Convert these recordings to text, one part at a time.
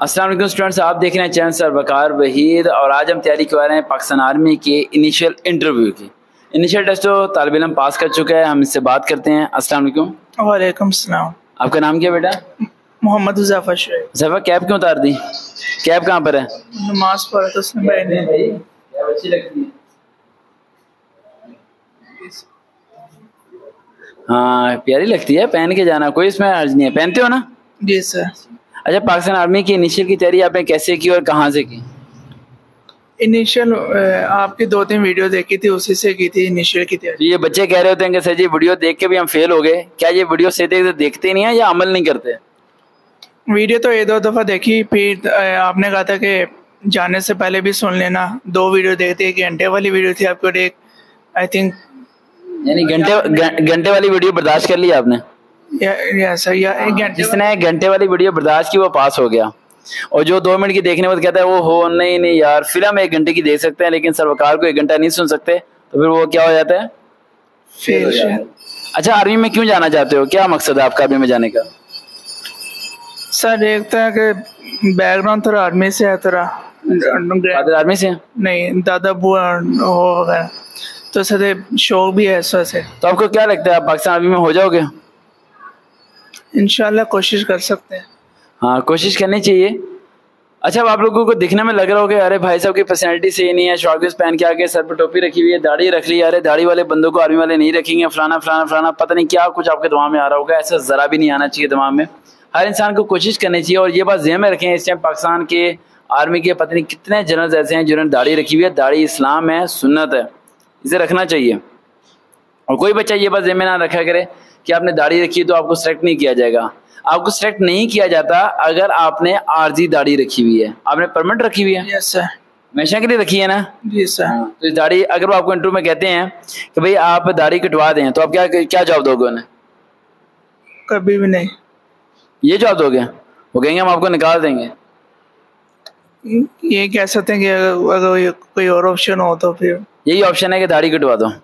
السلام علیکم اسٹوڈنٹس، آپ دیکھ رہے ہیں چینل سر وقار وحید، اور آج ہم تیاری کروا رہے ہیں پاکستان آرمی کے انیشیل انٹرویو کی۔ انیشیل ٹیسٹ تو طالب علم پاس کر چکا ہے، ہم اس سے بات کرتے ہیں۔ السلام علیکم۔ وعلیکم السلام۔ آپ کا نام کیا بیٹا؟ محمد حذیفہ شعیب۔ حذیفہ، کیپ کیوں اتار دی؟ کیپ کہاں پر ہے؟ نماز پڑھا تو اس نے پہنی۔ کیپ اچھی لگتی ہے؟ ہاں پیاری لگتی ہے، پہن کے جانا، کوئی اس میں حرج نہیں ہے، پہنتے ہو نا؟ جی سر۔ اچھا، پاکستان آرمی کی انیشیل کی تیاری آپ نے کیسے کی اور کہاں سے کی؟ انیشیل آپ کی 2-3 ویڈیو دیکھی تھی، اسی سے کی تھی انیشیل کی تیاری۔ یہ بچے کہہ رہے ہوتے ہیں کہ سر جی ویڈیو دیکھ کے بھی ہم فیل ہو گئے، کیا یہ ویڈیو سے دیکھتے نہیں ہیں یا عمل نہیں کرتے؟ ویڈیو تو 1-2 دفعہ دیکھی، پھر آپ نے کہا تھا کہ جانے سے پہلے بھی سن لینا۔ 2 ویڈیو دیکھتے، 1 گھنٹے والی ویڈیو تھی آپ کو، ایک آئی تھنک یعنی گھنٹے والی ویڈیو برداشت کر لی آپ نے؟ جس نے گھنٹے والی ویڈیو برداشت کی وہ پاس ہو گیا، اور جو 2 منٹ کی دیکھنے میں کہتا ہے وہ ہو نہیں یار، فلم 1 گھنٹے کی دیکھ سکتے ہیں لیکن سر وقار کو 1 گھنٹہ نہیں سن سکتے، تو پھر وہ کیا ہو جاتا ہے؟ فیل۔ اچھا، آرمی میں کیوں جانا چاہتے ہو؟ کیا مقصد ہے آپ کا آرمی میں جانے کا؟ سر ایک طرح کے بیک گراؤنڈ تھوڑا آرمی سے ہے، تھوڑا آرمی سے نہیں، دادا بوا ہو وغیرہ، تو سر شوق بھی ہے اس وجہ سے۔ تو آپ کو کیا لگتا ہے آپ پاکستان آرمی میں ہو جاؤ گے؟ انشاءاللہ کوشش کر سکتے ہیں۔ ہاں کوشش کرنی چاہیے۔ اچھا، اب آپ لوگوں کو دکھنے میں لگ رہا ہوگا ارے بھائی صاحب کی پرسنالٹی صحیح نہیں ہے، شارٹ گیس پہن کے آگے سر پہ ٹوپی رکھی ہوئی ہے، داڑھی رکھ لی ہے، ارے داڑھی والے بندوں کو آرمی والے نہیں رکھیں گے، فلانا فلانا فلانا، پتہ نہیں کیا کچھ آپ کے دماغ میں آ رہا ہوگا۔ ایسا ذرا بھی نہیں آنا چاہیے دماغ میں۔ ہر انسان کو کوشش کرنی چاہیے، اور یہ بات ذہن میں رکھیں، اس ٹائم پاکستان کے آرمی کے پتہ نہیں کتنے جنرلز ایسے ہیں جنہوں نے داڑھی رکھی ہوئی ہے۔ داڑھی اسلام ہے، سنت ہے، اسے رکھنا چاہیے۔ اور کوئی بچہ یہ بات ذہن میں نہ رکھا کرے کہ آپ نے داڑھی رکھی ہے تو آپ کو سلیکٹ نہیں کیا جائے گا۔ آپ کو سلیکٹ نہیں کیا جاتا اگر آپ نے عارضی داڑھی رکھی ہوئی ہے۔ آپ نے پرمنٹ رکھی ہوئی ہے؟ یس سر۔ ہمیشہ کے لیے رکھی ہے نا؟ جی سر۔ تو اس داڑھی اگر وہ آپ کو انٹرویو میں کہتے ہیں کہ بھئی آپ داڑھی کٹوا دیں، تو آپ کیا جواب دو گے انہیں؟ کبھی بھی نہیں۔ یہ جواب دو گے؟ وہ کہیں گے ہم آپ کو نکال دیں گے۔ یہ کہہ سکتے ہیں کہ اگر کوئی اور آپشن ہو تو پھر یہی آپشن ہے کہ داڑھی کٹوا دو،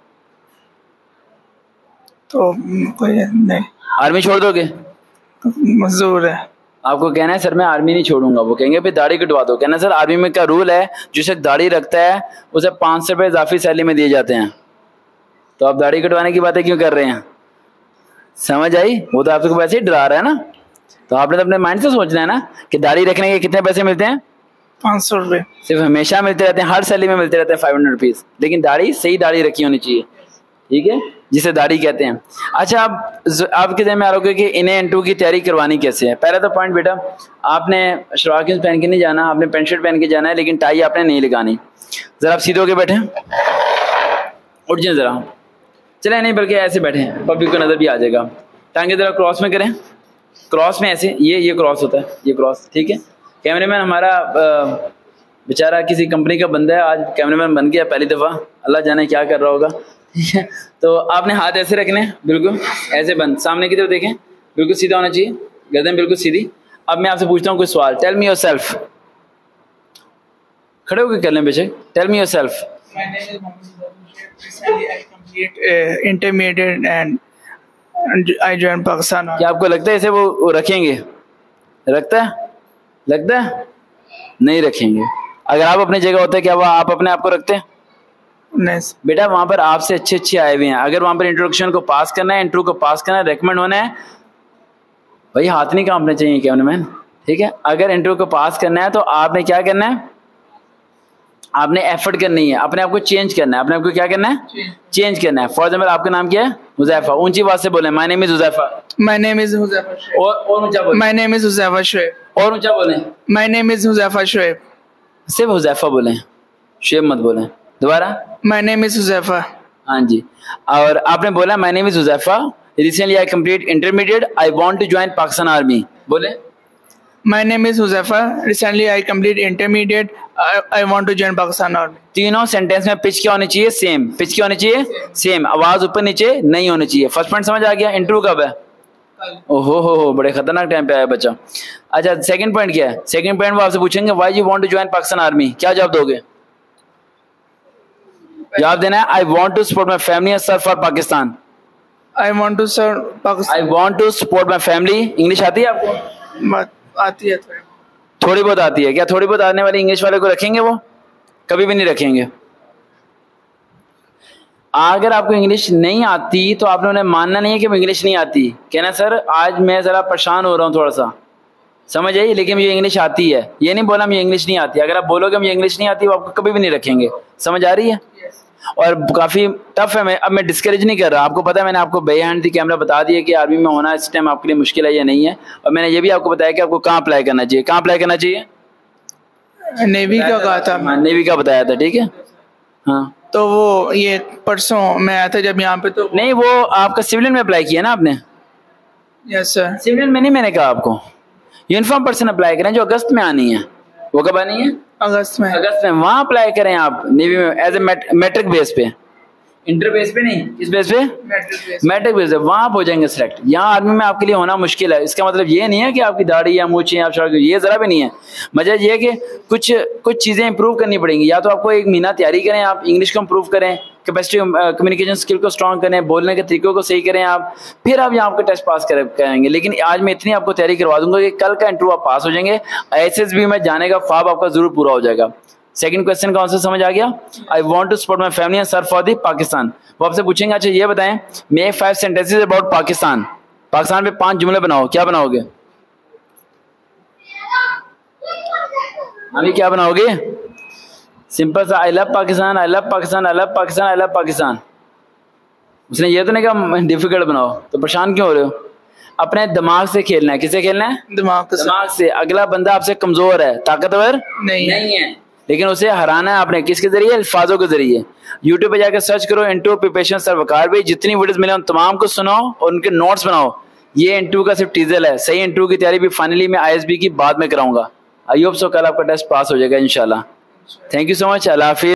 تو کوئی نہیں، آرمی چھوڑ دو گے؟ منظور ہے۔ آپ کو کہنا ہے سر میں آرمی نہیں چھوڑوں گا، وہ کہیں گے پھر داڑھی کٹوا دو۔ کہنا سر آرمی میں کا رول ہے جو شخص داڑھی رکھتا ہے اسے 500 روپے اضافی سیلری میں دیے جاتے ہیں، تو آپ داڑھی کٹوانے کی باتیں کیوں کر رہے ہیں؟ سمجھ آئی؟ وہ تو آپ کو ویسے ہی ڈرا رہا ہے نا، تو آپ نے تو اپنے مائنڈ سے سوچنا ہے نا کہ داڑھی رکھنے کے کتنے پیسے ملتے ہیں؟ 500 روپے صرف ہمیشہ ملتے رہتے ہیں، ہر سیلری میں ملتے رہتے ہیں 500 روپیز، لیکن داڑھی صحیح داڑھی رکھی ہونی چاہیے، ٹھیک ہے، جسے داڑھی کہتے ہیں۔ اچھا، آپ کے ذہن میں آ رہا ہوگا کہ انہیں انٹرویو کی تیاری کروانی کیسے ہے؟ پہلا تو پوائنٹ بیٹا، آپ نے شلوار قمیض پہن کے نہیں جانا، آپ نے پینٹ شرٹ پہن کے جانا ہے، لیکن ٹائی آپ نے نہیں لگانی۔ ذرا آپ سیدھے ہو کے بیٹھیں، اٹھ جائیں ذرا، چلیں نہیں بلکہ ایسے بیٹھیں، پبلک کو نظر بھی آ جائے گا۔ ٹانگیں ذرا کراس میں کریں، کراس میں ایسے، یہ کراس ہوتا ہے، یہ کراس، ٹھیک ہے۔ کیمرے مین ہمارا بیچارہ کسی کمپنی کا بندہ ہے، آج کیمرے مین بن گیا پہلی دفعہ، اللہ جانے کیا کر رہا ہوگا، ٹھیک ہے۔ تو آپ نے ہاتھ ایسے رکھنے، بالکل ایسے بند، سامنے کی طرف دیکھیں، بالکل سیدھا ہونا چاہیے، گردن بالکل سیدھی۔ اب میں آپ سے پوچھتا ہوں کوئی سوال، ٹیل می یور سیلف، کھڑے ہو کے کر لیں بے شک، tell me yourself. Intermediate and I join Pakistan. کیا آپ کو لگتا ہے اسے وہ رکھیں گے؟ لگتا ہے نہیں رکھیں گے۔ اگر آپ اپنی جگہ ہوتے کیا وہ آپ اپنے آپ کو رکھتے ہیں؟ نہیں بیٹا، وہاں پر آپ سے اچھے آئے ہوئے ہیں، اگر وہاں پر انٹروڈکشن کو پاس کرنا ہے، انٹرویو کو پاس کرنا ہے، ریکمنڈ ہونا ہے، بھائی ہاتھ نہیں کانپنے چاہیے کیمرہ مین، ٹھیک ہے۔ اگر انٹرویو کو پاس کرنا ہے تو آپ نے کیا کرنا ہے؟ آپ نے ایفرٹ کرنی ہے، اپنے آپ کو چینج کرنا ہے، اپنے آپ کو کیا کرنا ہے؟ چینج کرنا ہے۔ فار ایگزامپل آپ کا نام کیا ہے؟ حذیفہ، اونچی آواز سے بولیں، مائی name is Huzaifa. My name is Huzaifah Shoaib. اور اونچا بولیں، My name is Huzaifah Shoaib. اور اونچا بولیں، My name is Huzaifah Shoaib. صرف حذیفہ بولیں، شعیب مت بولیں۔ دوبارہ، My name is Huzaifah. ہاں جی، اور آپ نے بولا my name is Huzaifa, recently I complete intermediate, I want to join Pakistan army, بولیں۔ My name is Huzaifah. Recently I completed intermediate. I want to join Pakistan Army. تینوں سینٹینس میں pitch کیا ہونی چاہیے؟ سیم۔ پچ کیا ہونی چاہیے؟ سیم۔ آواز اوپر نیچے نہیں ہونی چاہیے۔ فرسٹ پوائنٹ سمجھ آ گیا؟ انٹرویو کب ہے؟ او ہو بڑے خطرناک ٹائم پہ آیا بچہ۔ اچھا، سیکنڈ پوائنٹ کیا ہے؟ سیکنڈ پوائنٹ وہ آپ سے پوچھیں گے why you want to join Pakistan army, کیا جواب دو گے؟ جواب دینا ہے I want to support my family and serve for Pakistan. I want to serve Pakistan. I want to support my family, English آتی ہے آپ کو؟ آتی ہے थोड़ी बहुत आती है, क्या थोड़ी बहुत आने वाली इंग्लिश वाले को रखेंगे? वो कभी भी नहीं रखेंगे। अगर आपको इंग्लिश नहीं आती तो आप लोगों ने मानना नहीं है कि वो इंग्लिश नहीं आती, कहना सर आज मैं ज़रा परेशान हो रहा हूँ थोड़ा सा, समझ आइए, लेकिन मुझे इंग्लिश आती है। ये नहीं बोला मुझे इंग्लिश नहीं आती। अगर आप बोलोगे मुझे इंग्लिश नहीं आती, वो आपको कभी भी नहीं रखेंगे। समझ आ रही है? और काफ़ी टफ है। अब मैं डिस्करेज नहीं कर रहा, आपको पता है मैंने आपको बेहैंड थी कैमरा बता दिया कि आर्मी में होना इस टाइम आपके लिए मुश्किल है या नहीं है। और मैंने ये भी आपको बताया कि आपको कहाँ अप्लाई करना चाहिए। कहाँ अप्लाई करना चाहिए? नेवी का कहा था। हाँ, नेवी का बताया था, ठीक है। हाँ, तो वो ये परसों मैं आया था जब यहाँ पे, तो नहीं वो आपका सिविलियन में अप्लाई किया ना आपने? Yes sir. सिविलियन में नहीं, मैंने कहा आपको यूनिफॉर्म पर्सन अप्लाई करें जो अगस्त में आनी है। वो कब आनी है? अगस्त में। अगस्त में वहाँ अप्लाई करें आप नेवी में एज ए मैट्रिक बेस पे, इंटर बेस पे नहीं, किस बेस पे? मैट्रिक बेस पे। वहाँ आप हो जाएंगे सिलेक्ट। यहाँ आर्मी में आपके लिए होना मुश्किल है। इसका मतलब ये नहीं है कि आपकी दाढ़ी या मूछें आप छोड़, ये जरा भी नहीं है। मजा ये है कि कुछ चीज़ें इंप्रूव करनी पड़ेंगी। या तो आपको 1 महीना तैयारी करें, आप इंग्लिश को इंप्रूव करें, कैपेसिटी कम्युनिकेशन स्किल को स्ट्रॉन्ग करें, बोलने के तरीकों को सही करें आप, फिर आप यहाँ आपका टेस्ट पास करेंगे। लेकिन आज मैं इतनी आपको तैयारी करवा दूंगा कि कल का इंटरव्यू आप पास हो जाएंगे, ISSB में जाने का ख्वाब आपका जरूर पूरा हो जाएगा। सेकंड क्वेश्चन का आंसर समझ आ गया? I want to support my family and serve for the Pakistan. वो आपसे पूछेंगे अच्छा ये बताएं, make 5 sentences about Pakistan. Pakistan पे 5 जुमले बनाओ, क्या बनाओगे? अभी क्या बनाओगे? सिंपल सा, I love Pakistan, I love Pakistan, I love Pakistan, I love Pakistan. उसने ये तो नहीं कहा डिफिकल्ट बनाओ, तो परेशान क्यों हो रहे हो? अपने दिमाग से खेलना है। किससे खेलना है? दिमाग से। अगला बंदा आपसे कमजोर है, ताकतवर नहीं है, लेकिन उसे हराना है आपने। किसके जरिए? अल्फाजों के जरिए। यूट्यूब पे जाकर सर्च करो इंटरव्यू प्रिपरेशन सर वकार भाई, जितनी वीडियोस मिले उन तमाम को सुनो और उनके नोट्स बनाओ। ये इंटरव्यू का सिर्फ टीजर है, सही इंटरव्यू की तैयारी भी फाइनली मैं ISB की बाद में कराऊंगा। आई होप सो कल आपका टेस्ट पास हो जाएगा इंशाल्लाह। Thank you so much. अल्लाह हाफिज़।